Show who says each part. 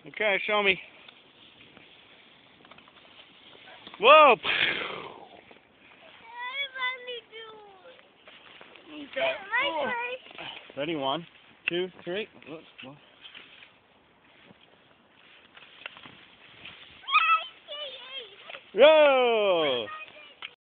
Speaker 1: Okay, show me. Whoa! Okay. Ready? 1, 2, 3. Whoa!